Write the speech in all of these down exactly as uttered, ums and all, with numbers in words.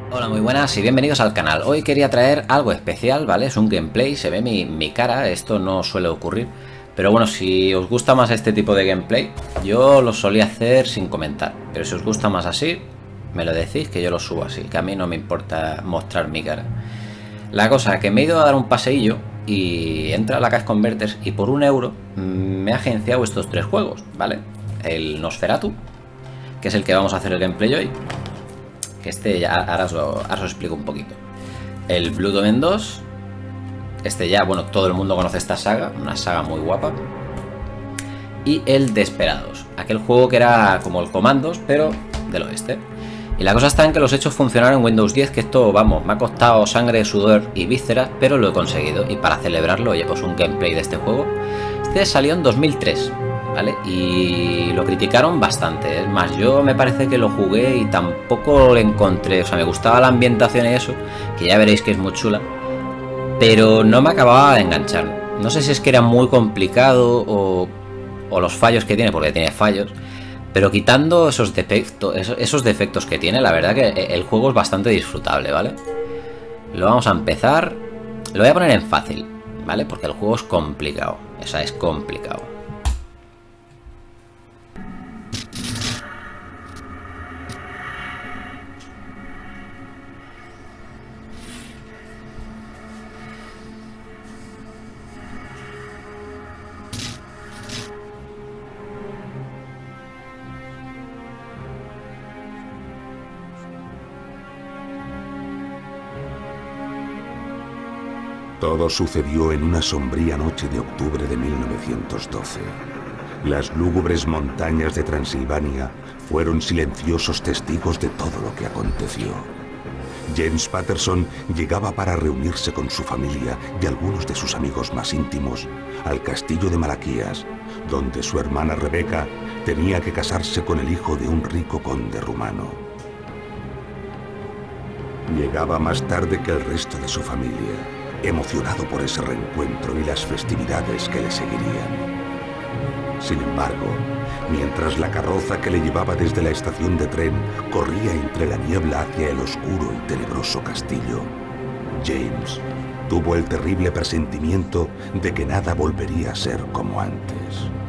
Hola, muy buenas y bienvenidos al canal. Hoy quería traer algo especial, ¿vale? Es un gameplay, se ve mi, mi cara, esto no suele ocurrir. Pero bueno, si os gusta más este tipo de gameplay, yo lo solía hacer sin comentar. Pero si os gusta más así, me lo decís que yo lo subo así, que a mí no me importa mostrar mi cara. La cosa es que me he ido a dar un paseillo y entra a la Cash Converters y por un euro me ha agenciado estos tres juegos, ¿vale? El Nosferatu, que es el que vamos a hacer el gameplay hoy. Que este ya, ahora os, lo, ahora os lo explico un poquito. El Blood Omen dos. Este ya, bueno, todo el mundo conoce esta saga, una saga muy guapa. Y el Desperados, aquel juego que era como el Commandos, pero del oeste. Y la cosa está en que los he hecho funcionar en Windows diez, que esto, vamos, me ha costado sangre, sudor y vísceras, pero lo he conseguido. Y para celebrarlo, oye, pues un gameplay de este juego. Este salió en dos mil tres, ¿vale? Y lo criticaron bastante. Es más, yo me parece que lo jugué y tampoco lo encontré. O sea, me gustaba la ambientación y eso, que ya veréis que es muy chula, pero no me acababa de enganchar. No sé si es que era muy complicado o, o los fallos que tiene, porque tiene fallos. Pero quitando esos defectos, esos defectos que tiene, la verdad que el juego es bastante disfrutable, ¿vale? Lo vamos a empezar. Lo voy a poner en fácil, ¿vale? Porque el juego es complicado. O sea, es complicado. Todo sucedió en una sombría noche de octubre de mil novecientos doce. Las lúgubres montañas de Transilvania fueron silenciosos testigos de todo lo que aconteció. James Patterson llegaba para reunirse con su familia y algunos de sus amigos más íntimos al castillo de Malaquías, donde su hermana Rebecca tenía que casarse con el hijo de un rico conde rumano. Llegaba más tarde que el resto de su familia, emocionado por ese reencuentro y las festividades que le seguirían. Sin embargo, mientras la carroza que le llevaba desde la estación de tren corría entre la niebla hacia el oscuro y tenebroso castillo, James tuvo el terrible presentimiento de que nada volvería a ser como antes.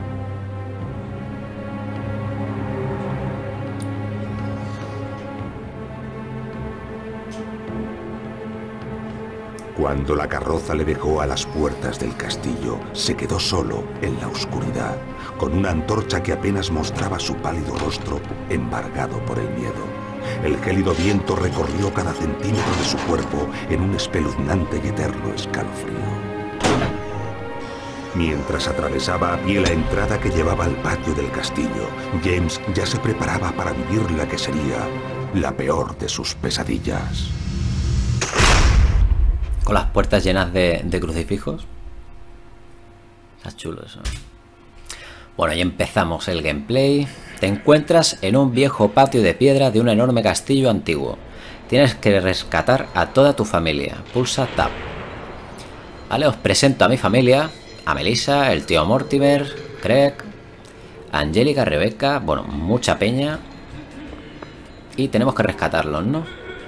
Cuando la carroza le dejó a las puertas del castillo, se quedó solo en la oscuridad, con una antorcha que apenas mostraba su pálido rostro embargado por el miedo. El gélido viento recorrió cada centímetro de su cuerpo en un espeluznante y eterno escalofrío. Mientras atravesaba a pie la entrada que llevaba al patio del castillo, James ya se preparaba para vivir la que sería la peor de sus pesadillas. Con las puertas llenas de, de crucifijos. Está chulo eso. Bueno, y empezamos el gameplay. Te encuentras en un viejo patio de piedra de un enorme castillo antiguo. Tienes que rescatar a toda tu familia. Pulsa Tab. Vale, os presento a mi familia. A Melissa, el tío Mortimer, Craig, Angélica, Rebecca. Bueno, mucha peña. Y tenemos que rescatarlos, ¿no?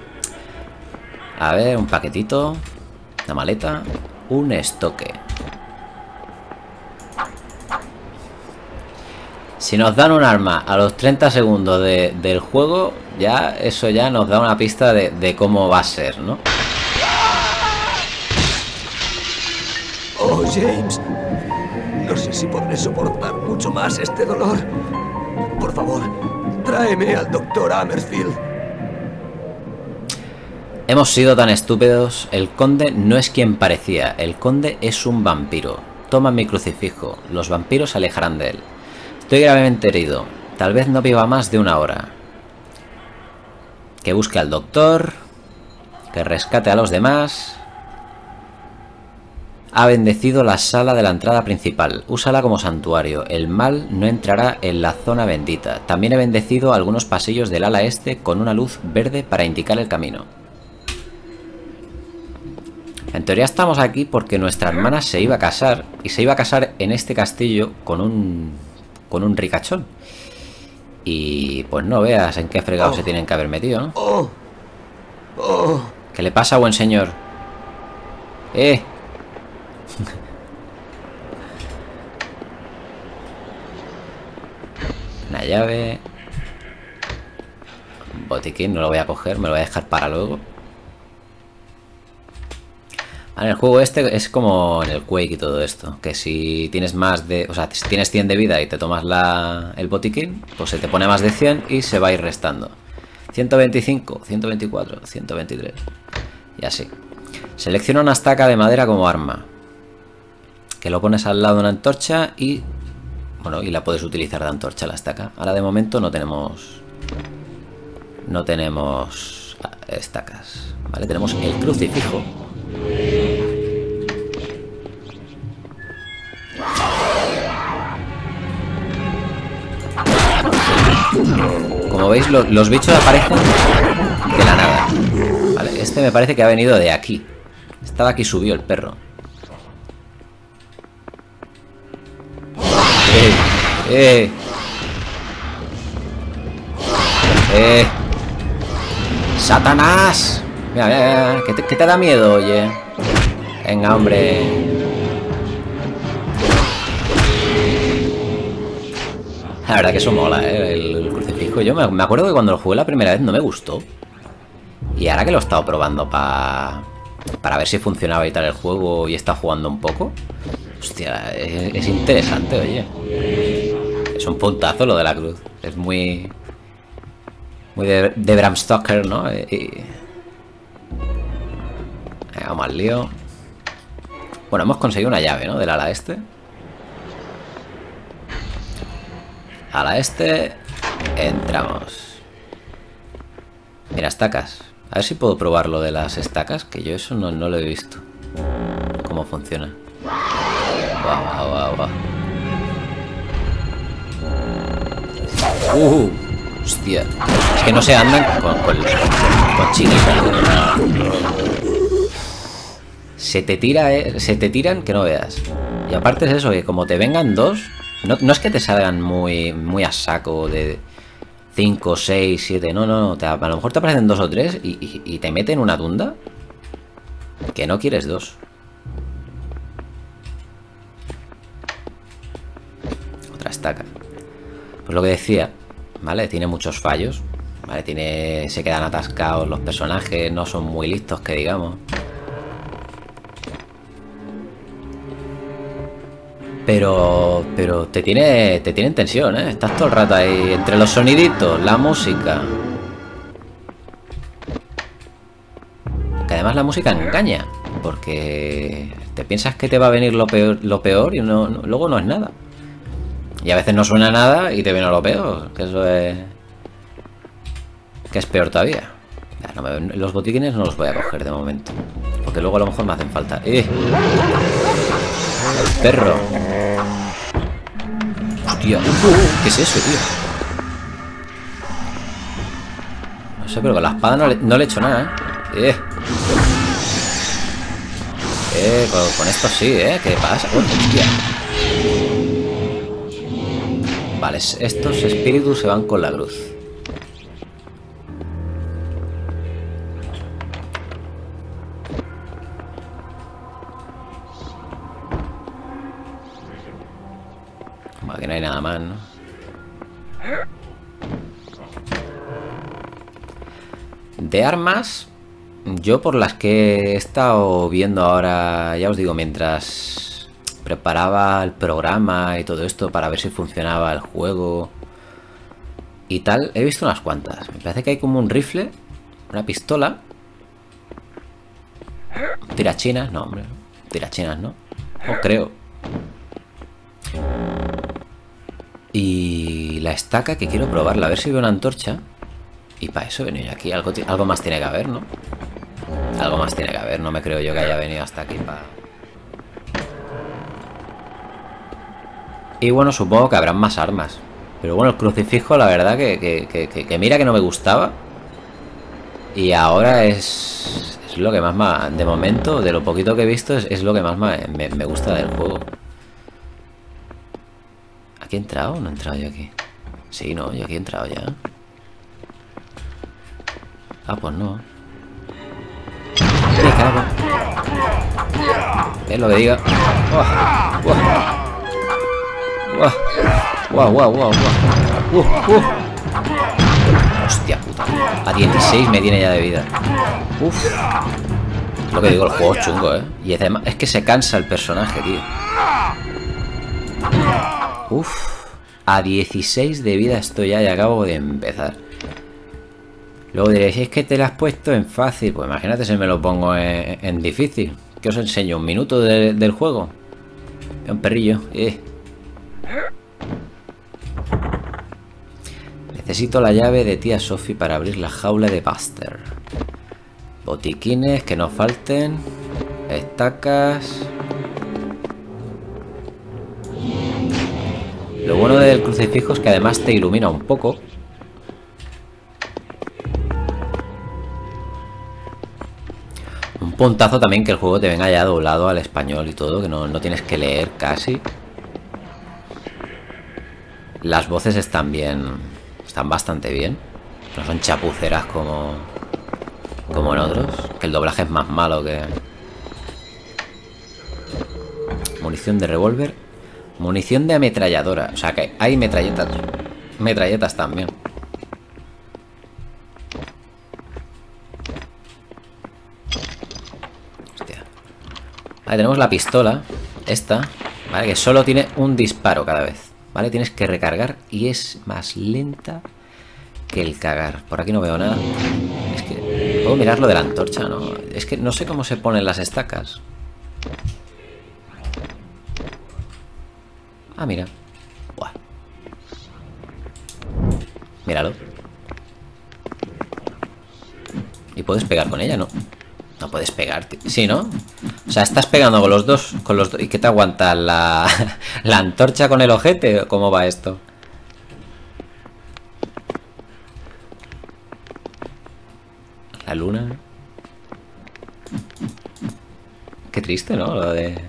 A ver, un paquetito. Una maleta, un estoque. Si nos dan un arma a los treinta segundos de, del juego, ya eso ya nos da una pista de, de cómo va a ser, ¿no? Oh, James, no sé si podré soportar mucho más este dolor. Por favor, tráeme al doctor Hammerfield. Hemos sido tan estúpidos. El conde no es quien parecía. El conde es un vampiro. Toma mi crucifijo. Los vampiros se alejarán de él. Estoy gravemente herido. Tal vez no viva más de una hora. Que busque al doctor. Que rescate a los demás. Ha bendecido la sala de la entrada principal. Úsala como santuario. El mal no entrará en la zona bendita. También he bendecido algunos pasillos del ala este con una luz verde para indicar el camino. En teoría estamos aquí porque nuestra hermana se iba a casar. Y se iba a casar en este castillo con un... con un ricachón. Y pues no veas en qué fregado oh. se tienen que haber metido, ¿no? Oh. Oh. ¿Qué le pasa, buen señor? ¡Eh! Una llave. Botiquín, no lo voy a coger, me lo voy a dejar para luego. Vale, el juego este es como en el Quake y todo esto. Que si tienes más de... O sea, si tienes cien de vida y te tomas la, el botiquín, pues se te pone más de cien y se va a ir restando. ciento veinticinco, ciento veinticuatro, ciento veintitrés. Y así. Selecciona una estaca de madera como arma. Que lo pones al lado de una antorcha y... Bueno, y la puedes utilizar de antorcha la estaca. Ahora de momento no tenemos... No tenemos estacas. Vale, tenemos el crucifijo. Como veis, lo, los bichos aparecen de la nada. Vale, este me parece que ha venido de aquí. Estaba aquí, subió el perro. ¡Eh! ¡Eh! ¡Eh! ¡Satanás! Mira, mira, mira. ¿Qué te, qué te da miedo, oye? Venga, hombre. La verdad que eso mola, ¿eh? El, el crucifijo. Yo me, me acuerdo que cuando lo jugué la primera vez no me gustó. Y ahora que lo he estado probando pa, para ver si funcionaba y tal el juego y he estado jugando un poco. Hostia, es, es interesante, oye. Es un puntazo lo de la cruz. Es muy... Muy de, de Bram Stoker, ¿no? Y... Vamos al lío. Bueno, hemos conseguido una llave, ¿no? Del ala este. Ala este. Entramos. Mira, estacas. A ver si puedo probar lo de las estacas, que yo eso no, no lo he visto. Cómo funciona. Guau, guau, guau, guau. Uh, hostia. Es que no se andan con, con, con chiquitas. Se te tira, eh, se te tiran que no veas. Y aparte es eso, que como te vengan dos, no, no es que te salgan muy, muy a saco de cinco, seis, siete, no, no, no. Te, a lo mejor te aparecen dos o tres y, y, y te meten una tunda que no quieres dos. Otra estaca. Pues lo que decía, ¿vale? Tiene muchos fallos, ¿vale? Tiene, se quedan atascados los personajes, no son muy listos, que digamos. Pero, pero te tiene, te tiene en tensión, ¿eh? Estás todo el rato ahí, entre los soniditos, la música. Que además la música engaña, porque te piensas que te va a venir lo peor, lo peor y no, no, luego no es nada. Y a veces no suena nada y te viene lo peor, que eso es... Que es peor todavía. Ya, no me, los botiquines no los voy a coger de momento, porque luego a lo mejor me hacen falta. ¡Eh! El perro. Hostia. ¿Qué es eso, tío? No sé, pero con la espada no le, no le he hecho nada, ¿eh? Eh, eh con, con esto sí, ¿eh? ¿Qué pasa? Oh, hostia. Vale, estos espíritus se van con la cruz. Aquí no hay nada más, ¿no? De armas, yo por las que he estado viendo ahora, ya os digo, mientras preparaba el programa y todo esto para ver si funcionaba el juego y tal, he visto unas cuantas. Me parece que hay como un rifle, una pistola, tirachinas, no, hombre, tirachinas, ¿no? O creo. Y la estaca que quiero probarla, a ver si veo una antorcha. Y para eso he venido aquí. Algo, algo más tiene que haber, ¿no? Algo más tiene que haber. No me creo yo que haya venido hasta aquí para... Y bueno, supongo que habrán más armas. Pero bueno, el crucifijo, la verdad que, que, que, que, que mira que no me gustaba. Y ahora es... Es lo que más me... De momento, de lo poquito que he visto, es, es lo que más me, me, me gusta del juego. ¿Aquí he entrado o no he entrado yo aquí? Sí, no, yo aquí he entrado ya. Ah, pues no. que no... Es lo que diga. Wow, wow, wow, wow, wow. Uh, uh. Hostia puta. A dieciséis me tiene ya de vida. Uf. Lo que digo, el juego es chungo, eh. Y además es que se cansa el personaje, tío. Uf. A dieciséis de vida estoy ya y acabo de empezar. Luego diréis, es que te lo has puesto en fácil. Pues imagínate si me lo pongo en, en difícil. ¿Qué os enseño? ¿Un minuto de, del juego? Un perrillo. Eh. Necesito la llave de tía Sophie para abrir la jaula de Buster. Botiquines, que no falten. Estacas. Lo bueno del crucifijo es que además te ilumina un poco. Un puntazo también que el juego te venga ya doblado al español y todo, que no, no tienes que leer casi. Las voces están bien, están bastante bien. No son chapuceras como, como en otros, que el doblaje es más malo que... Munición de revólver. Munición de ametralladora. O sea que hay metralletas. Metralletas también. Hostia. Vale, tenemos la pistola. Esta. Vale, que solo tiene un disparo cada vez. Vale, tienes que recargar y es más lenta que el cagar. Por aquí no veo nada. Es que... ¿Puedo mirar lo de la antorcha? No. Es que no sé cómo se ponen las estacas. Ah, mira. Buah. Míralo. ¿Y puedes pegar con ella? No. No puedes pegar, tío. Sí, ¿no? O sea, estás pegando con los dos. Con los dos. ¿Y qué te aguanta? ¿La, la antorcha con el ojete? ¿Cómo va esto? La luna. Qué triste, ¿no? Lo de...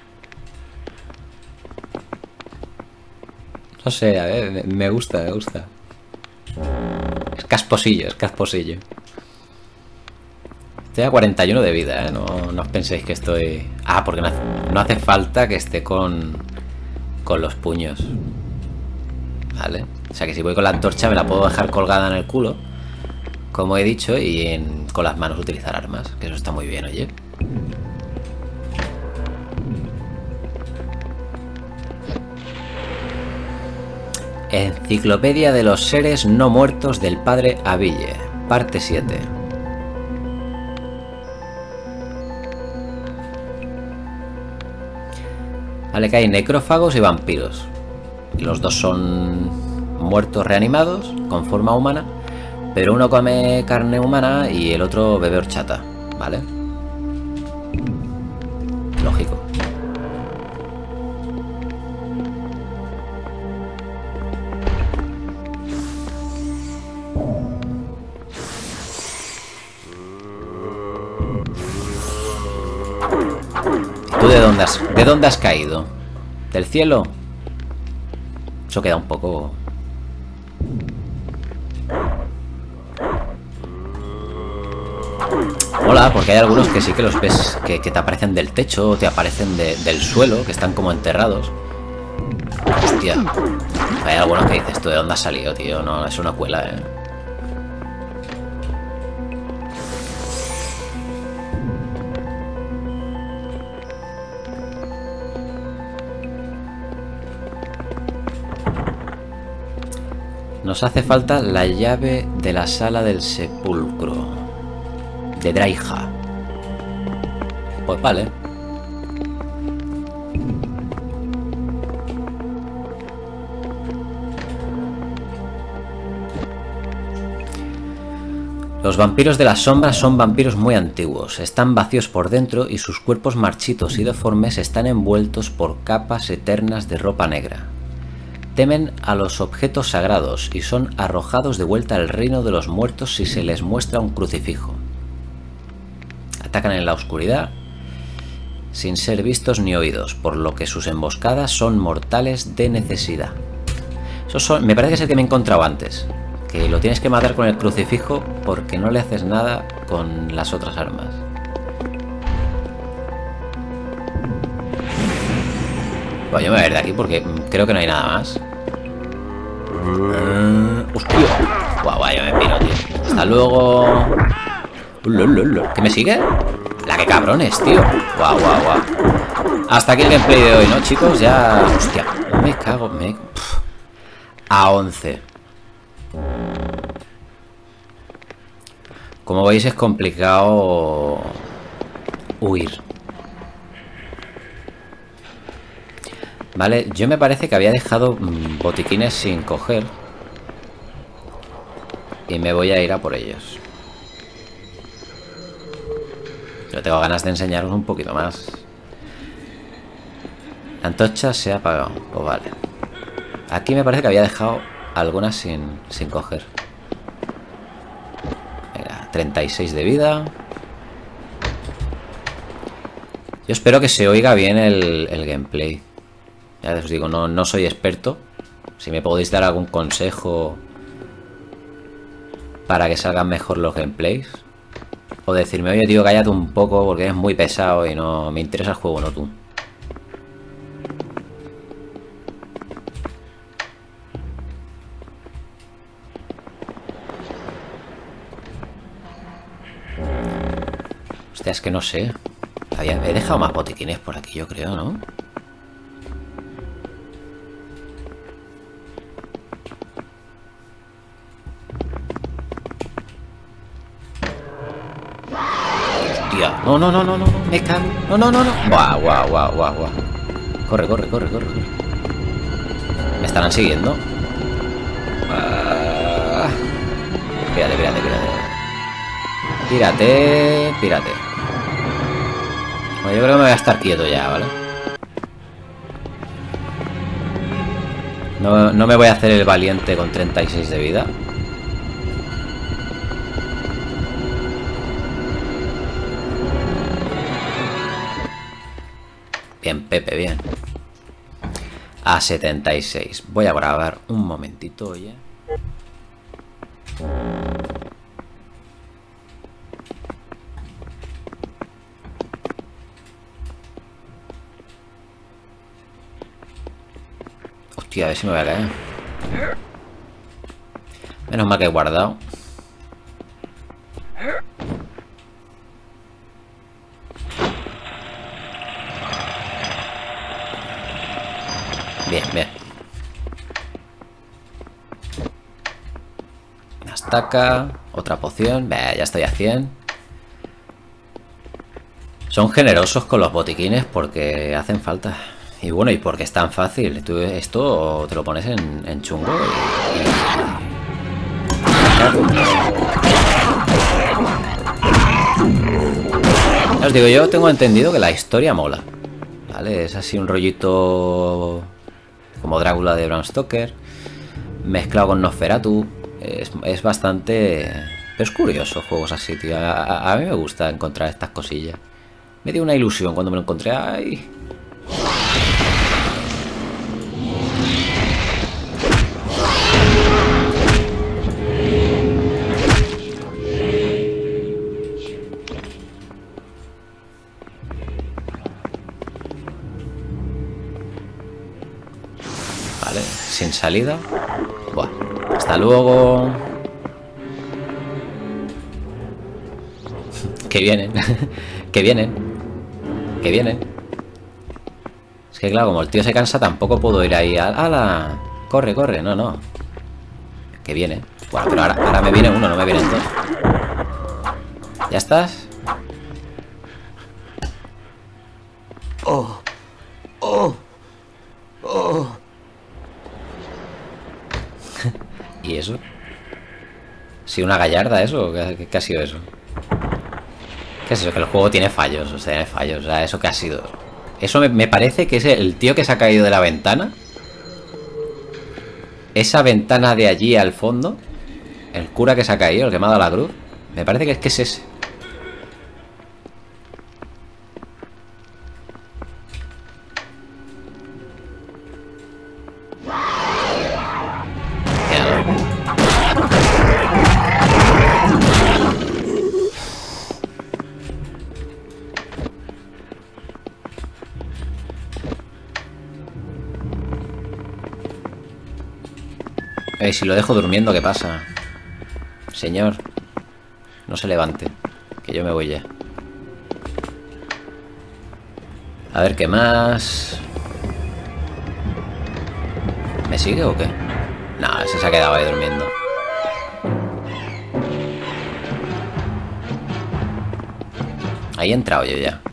No sé, a ver, me gusta, me gusta. Es casposillo, es casposillo. Estoy a cuarenta y uno de vida, ¿eh? No, no os penséis que estoy... Ah, porque no hace, no hace falta que esté con... Con los puños. Vale. O sea que si voy con la antorcha me la puedo dejar colgada en el culo, como he dicho, y en, con las manos utilizar armas. Que eso está muy bien, oye. Enciclopedia de los seres no muertos del padre Aville, parte siete. Vale, que hay necrófagos y vampiros. Los dos son muertos reanimados, con forma humana, pero uno come carne humana y el otro bebe horchata, ¿vale? Lógico. ¿Tú de dónde has, de dónde has caído? ¿Del cielo? Eso queda un poco... Mola, porque hay algunos que sí que los ves que, que te aparecen del techo o te aparecen de, del suelo, que están como enterrados. Hostia. Hay algunos que dices, ¿tú de dónde has salido, tío? No, es una cuela, eh. Nos hace falta la llave de la sala del sepulcro de Draija. Pues vale. Los vampiros de las sombras son vampiros muy antiguos. Están vacíos por dentro y sus cuerpos marchitos y deformes están envueltos por capas eternas de ropa negra. Temen a los objetos sagrados y son arrojados de vuelta al reino de los muertos si se les muestra un crucifijo. Atacan en la oscuridad sin ser vistos ni oídos, por lo que sus emboscadas son mortales de necesidad. Esos son, me parece que es el que me he encontrado antes, que lo tienes que matar con el crucifijo porque no le haces nada con las otras armas. Bueno, yo me voy a ir de aquí porque creo que no hay nada más. Uh, ¡Hostia! Guau, guau, yo me piro, tío. Hasta luego. ¿Qué me sigue? La que cabrones, tío. Guau, guau, guau. Hasta aquí el gameplay de hoy, ¿no, chicos? Ya... Hostia, me cago, me... Pff. A once. Como veis es complicado huir. Vale, yo me parece que había dejado mmm, botiquines sin coger. Y me voy a ir a por ellos. Yo tengo ganas de enseñaros un poquito más. La antorcha se ha apagado. Pues vale. Aquí me parece que había dejado algunas sin, sin coger. Venga, treinta y seis de vida. Yo espero que se oiga bien el, el gameplay. Ya os digo, no, no soy experto. Si me podéis dar algún consejo para que salgan mejor los gameplays. O decirme, oye tío, cállate un poco porque eres muy pesado y no me interesa el juego, no tú. Hostia, es que no sé. Había, he dejado más botiquines por aquí, yo creo, ¿no? No, no, no, no, no, me cago. No, no, no, no. Guau, guau, guau, guau, guau. Corre, corre, corre, corre. Me estarán siguiendo. Ah. Pírate, pírate, pírate. Pírate, pírate. Bueno, yo creo que me voy a estar quieto ya, ¿vale? No, no me voy a hacer el valiente con treinta y seis de vida. Bien, Pepe, bien. A setenta y seis. Voy a grabar un momentito, oye. Hostia, a ver si me voy a caer. Menos mal que he guardado. Bien, bien. Una estaca. Otra poción. Bah, ya estoy a cien. Son generosos con los botiquines porque hacen falta. Y bueno, y porque es tan fácil. Tú esto te lo pones en, en chungo y... y... Ya os digo, yo tengo entendido que la historia mola. ¿Vale? Es así un rollito... como Drácula de Bram Stoker, mezclado con Nosferatu. Es, es bastante... Pero es curioso juegos así, tío. A, a, a mí me gusta encontrar estas cosillas. Me dio una ilusión cuando me lo encontré. ¡Ay! Vale, sin salida. Buah. Hasta luego. Que vienen. Que vienen. Que vienen. Es que claro, como el tío se cansa, tampoco puedo ir ahí a... ¡Hala! Corre, corre. No, no. Que viene. Bueno, pero ahora, ahora me viene uno, no me vienen dos. ¿Ya estás? Oh. Oh. Oh. ¿Y eso? Sí, una gallarda eso. ¿Qué, qué ha sido eso? ¿Qué es eso? Que el juego tiene fallos. O sea, tiene fallos. O sea, ¿eso qué ha sido? Eso me, me parece que es el tío que se ha caído de la ventana. Esa ventana de allí al fondo. El cura que se ha caído, el que me ha dado la cruz. Me parece que es que es ese. Eh, si lo dejo durmiendo, ¿qué pasa? Señor, no se levante, que yo me voy ya. A ver, ¿qué más? ¿Me sigue o qué? No, ese se ha quedado ahí durmiendo. Ahí he entrado yo ya.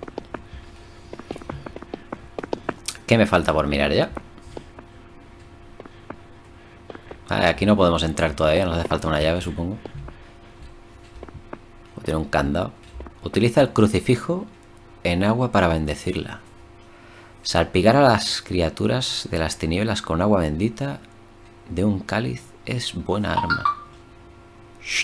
¿Qué me falta por mirar ya? Vale, aquí no podemos entrar todavía, nos hace falta una llave, supongo. O tiene un candado. Utiliza el crucifijo en agua para bendecirla. Salpicar a las criaturas de las tinieblas con agua bendita de un cáliz es buena arma. Shh.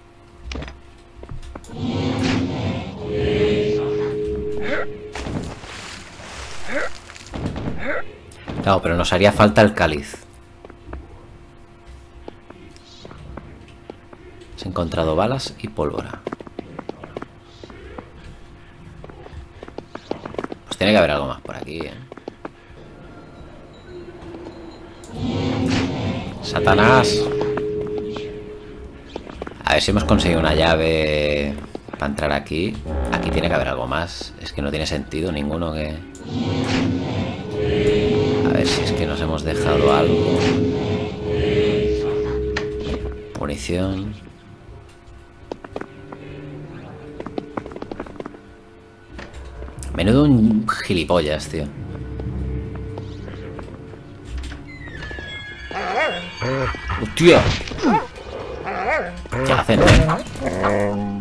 Claro, pero nos haría falta el cáliz. He encontrado balas y pólvora. Pues tiene que haber algo más por aquí, ¿eh? ¡Satanás! A ver si hemos conseguido una llave para entrar aquí. Aquí tiene que haber algo más. Es que no tiene sentido ninguno que... A ver si es que nos hemos dejado algo. Munición. Menudo un gilipollas, tío. ¡Hostia! ¿Qué hacen, eh?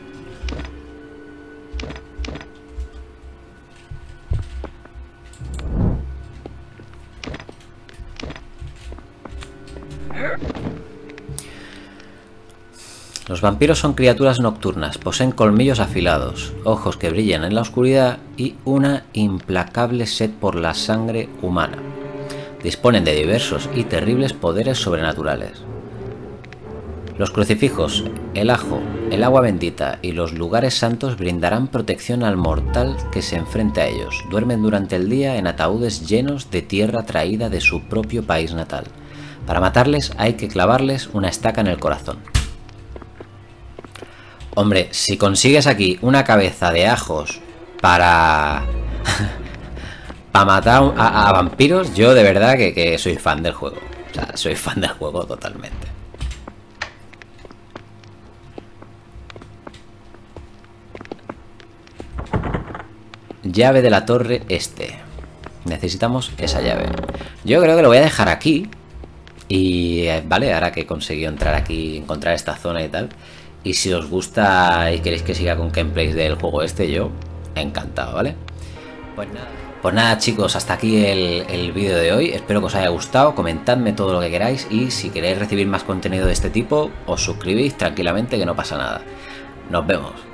Los vampiros son criaturas nocturnas, poseen colmillos afilados, ojos que brillan en la oscuridad y una implacable sed por la sangre humana. Disponen de diversos y terribles poderes sobrenaturales. Los crucifijos, el ajo, el agua bendita y los lugares santos brindarán protección al mortal que se enfrente a ellos. Duermen durante el día en ataúdes llenos de tierra traída de su propio país natal. Para matarles hay que clavarles una estaca en el corazón. Hombre, si consigues aquí una cabeza de ajos para... para matar a, a vampiros, yo de verdad que, que soy fan del juego. O sea, soy fan del juego totalmente. Llave de la torre este. Necesitamos esa llave. Yo creo que lo voy a dejar aquí. Y vale, ahora que he conseguido entrar aquí, encontrar esta zona y tal. Y si os gusta y queréis que siga con gameplays del juego este, yo encantado, ¿vale? Pues nada, pues nada chicos, hasta aquí el, el vídeo de hoy. Espero que os haya gustado, comentadme todo lo que queráis. Y si queréis recibir más contenido de este tipo, os suscribís tranquilamente que no pasa nada. Nos vemos.